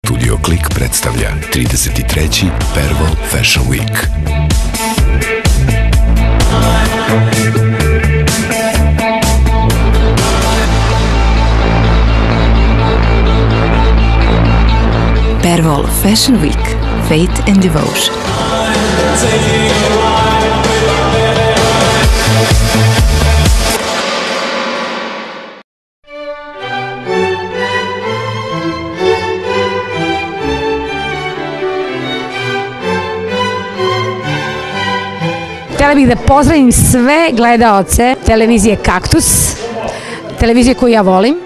Studio Klik predstavlja 33. Pervol Fashion Week. Pervol Fashion Week. Faith and Devotion. Htjela bih da pozdravim sve gledaoce televizije Kaktus, televizije koju ja volim.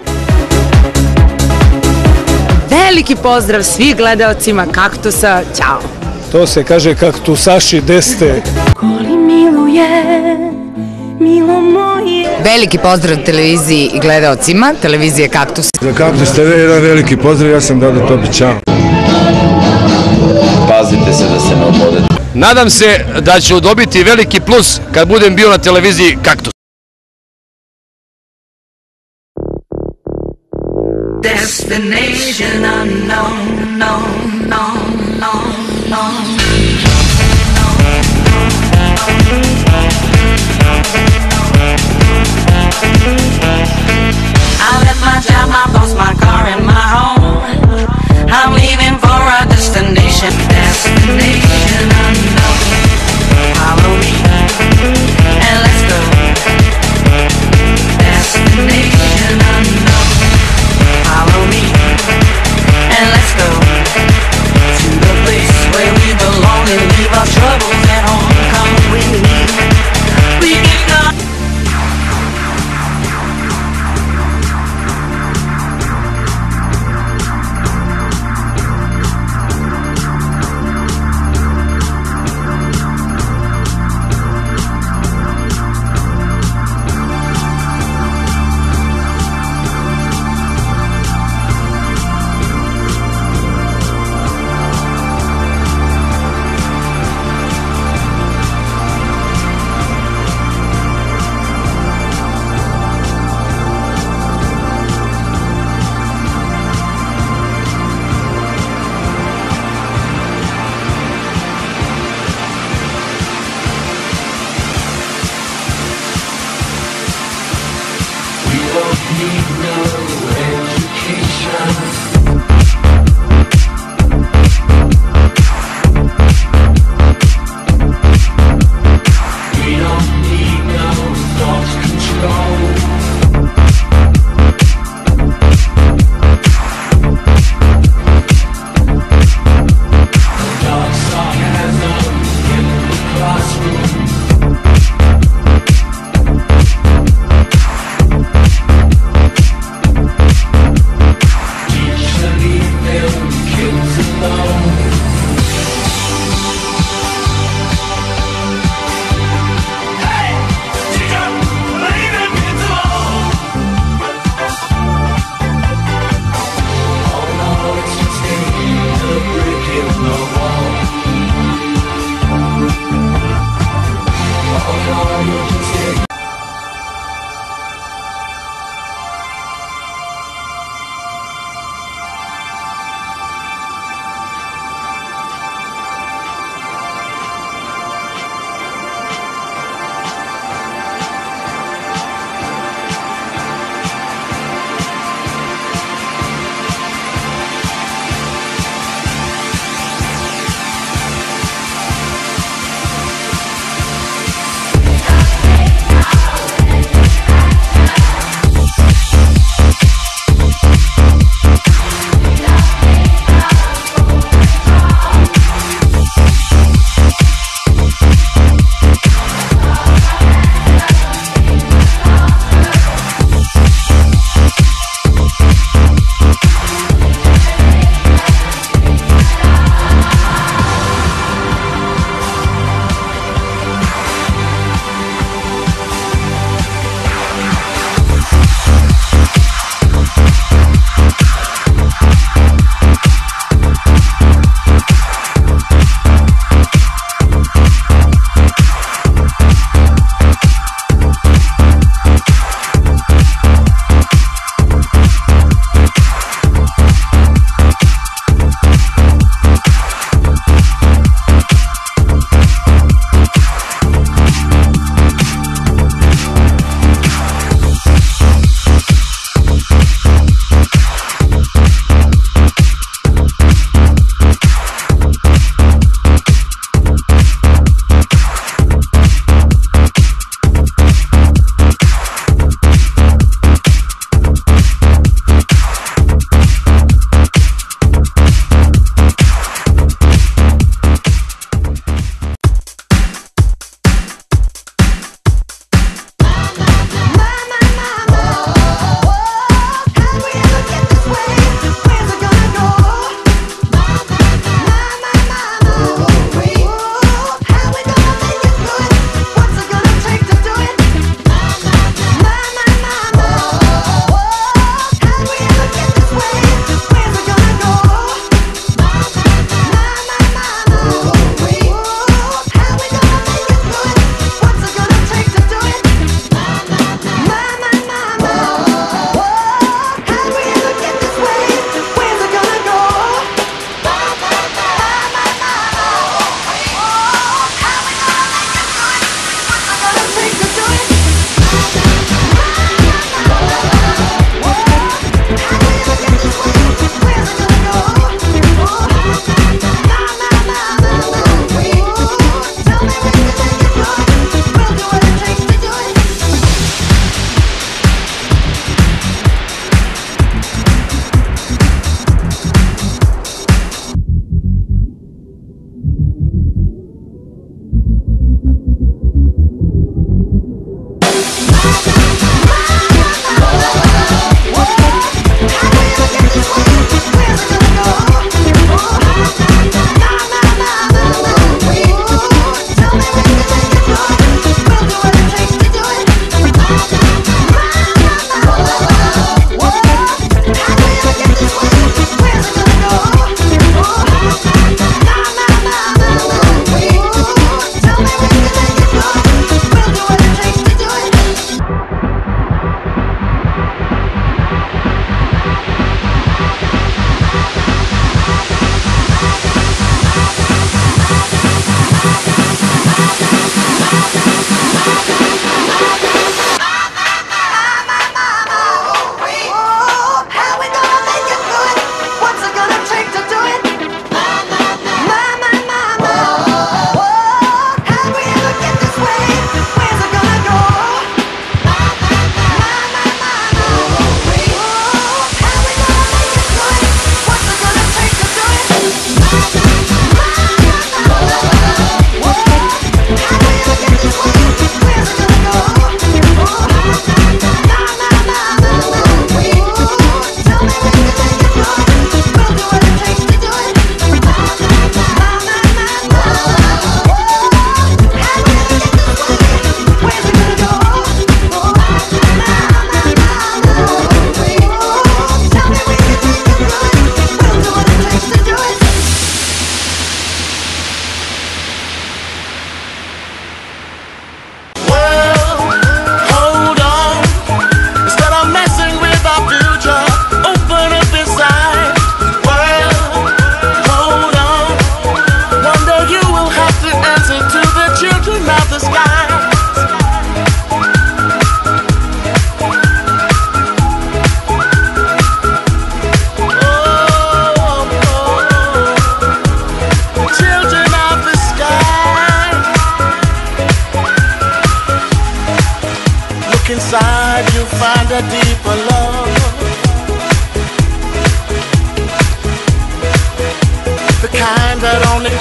Veliki pozdrav svih gledaocima Kaktusa, ćao! To se kaže kaktusaši deste. Koli miluje, milo moje. Veliki pozdrav televiziji i gledaocima, televizije Kaktus. Za Kaktus TV jedan veliki pozdrav, ja sam Dado Topić, čao. Pazite se da se ne obodete. Nadam se da ću dobiti veliki plus kad budem bio na televiziji Kaktus. Destination unknown, known, known, known, known. I left my job, my boss, my car, and my home. I'm leaving for a destination. Destination unknown. Follow me and let's go. Destination unknown. Follow me and let's go to the place where we belong and leave our troubles at home. Come with me. We can go.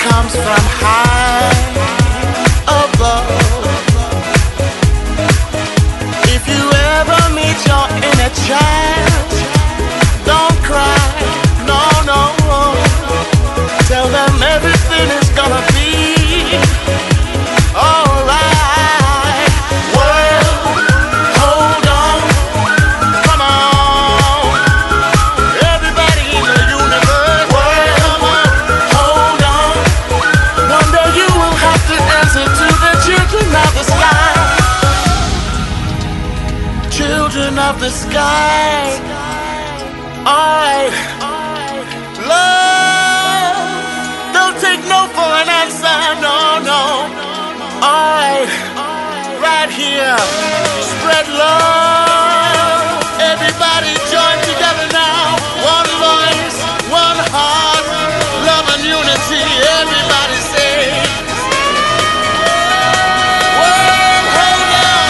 comes from high above. If you ever meet your inner child, don't cry, no, no. Tell them everything is gonna be alright. Well, hold on, come on. Everybody in the universe, well, come on, hold on. One day you will have to answer to the children of the sky. Children of the sky, alright. Love, don't take no for an answer, no, no. Alright, right here, spread love. Everybody join together now. One voice, one heart, love and unity. Everybody say, well, hold on.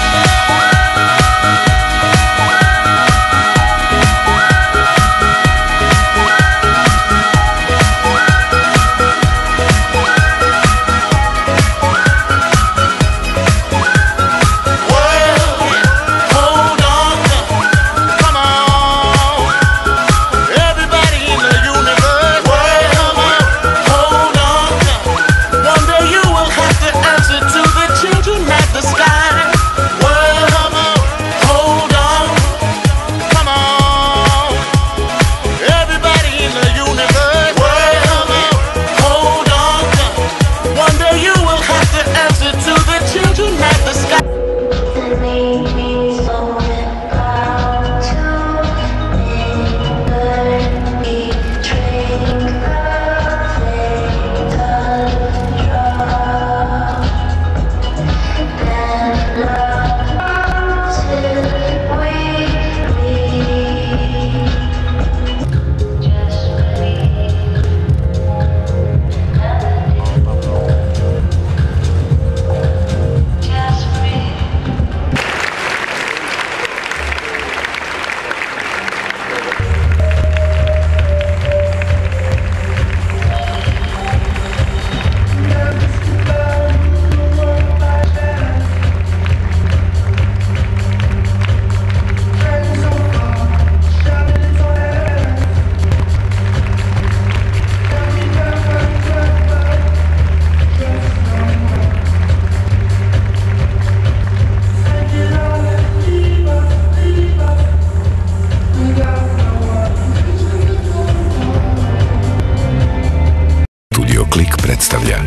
Predstavlja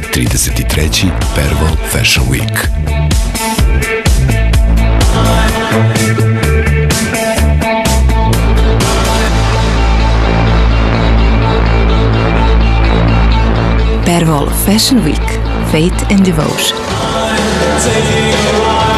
33. Pervol Fashion Week. Pervol Fashion Week, Faith and Devotion.